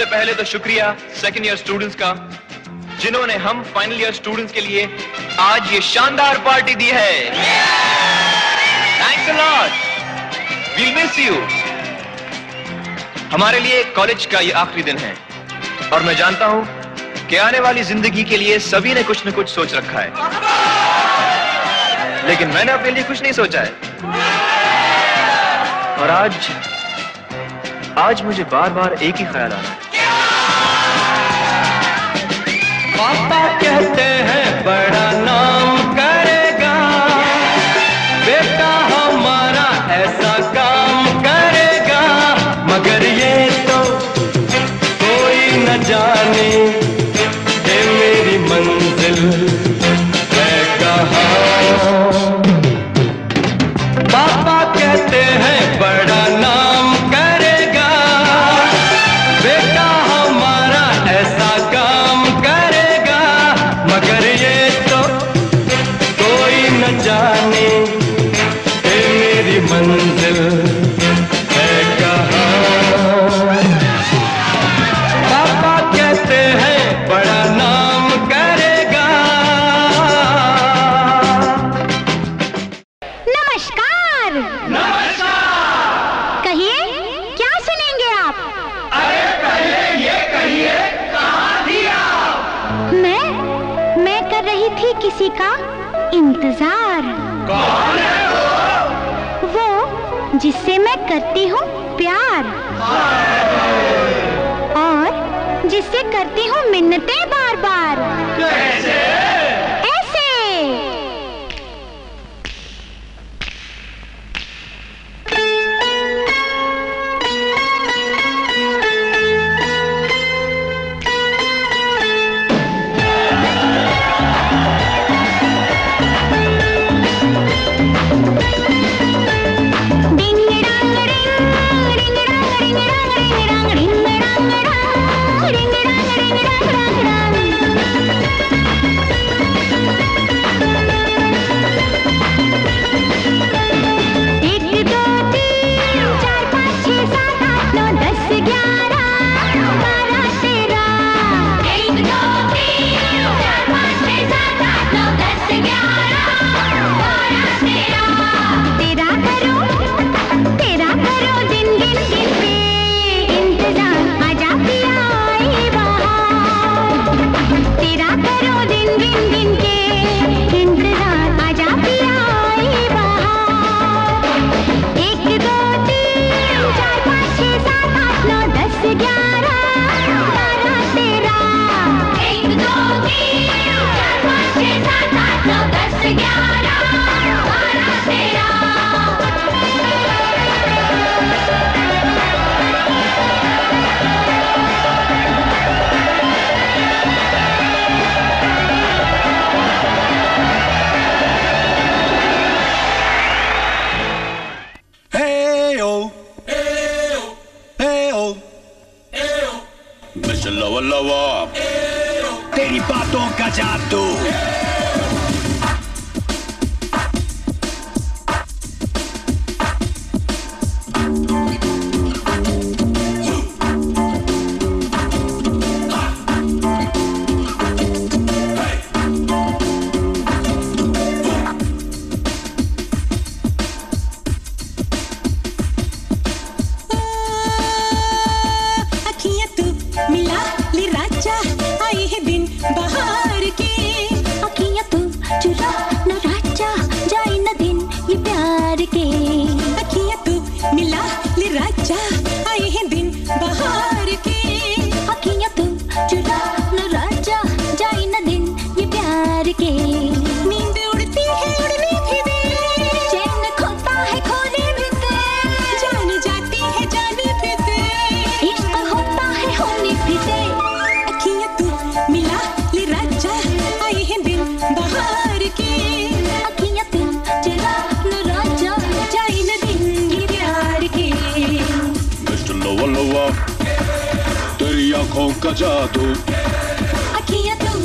पहले तो शुक्रिया सेकंड ईयर स्टूडेंट्स का, जिन्होंने हम फाइनल ईयर स्टूडेंट्स के लिए आज ये शानदार पार्टी दी है। Thanks a lot, we'll miss you. हमारे लिए कॉलेज का ये आखिरी दिन है और मैं जानता हूं कि आने वाली जिंदगी के लिए सभी ने कुछ न कुछ सोच रखा है, लेकिन मैंने अपने लिए कुछ नहीं सोचा है। और आज मुझे बार बार एक ही ख्याल आ रहा है। पापा कहते हैं बड़ा नाम करेगा, बेटा हमारा ऐसा काम करेगा, मगर ये तो कोई न जाने कि मेरी मंजिल है कहाँ। पापा कहते हैं बड़ा नाम करेगा, बेटा हमारा ऐसा काम करेगा, मगर ये तो कोई न जाने कि मेरी मंजिल है कहाँ। पापा कहते हैं बड़ा नाम करेगा। नमस्कार। नमस्कार। कहिए क्या सुनेंगे आप? अरे पहले ये कहिए कहाँ थी आप? मैं कर रही थी किसी का इंतजार। कौन है वो जिससे मैं करती हूँ प्यार और जिससे करती हूँ मिन्नतें बार बार। कैसे? ऐसे। तेरी बातों का जादू। तेरी आंखों का जादू। अखियाँ तू